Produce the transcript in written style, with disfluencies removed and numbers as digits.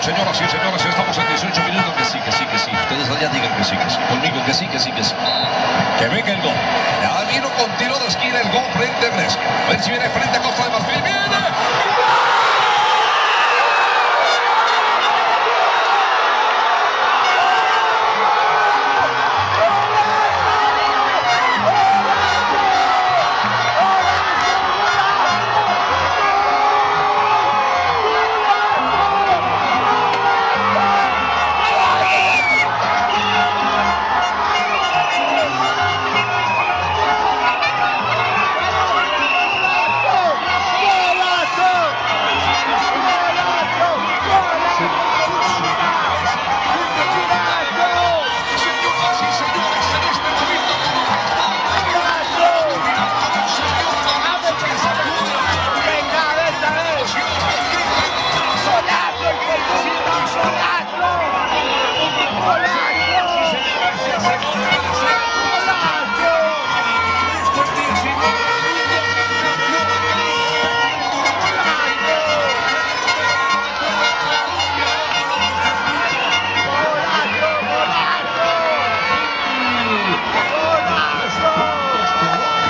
señoras y señores, estamos en 18 minutos. Que sí. Ustedes allá digan que sí. Conmigo que sí. Que venga el gol. Ya vino con tiro de esquina el gol frente a Grecia. A ver si viene frente a Costa de Marfil. ¡Viene!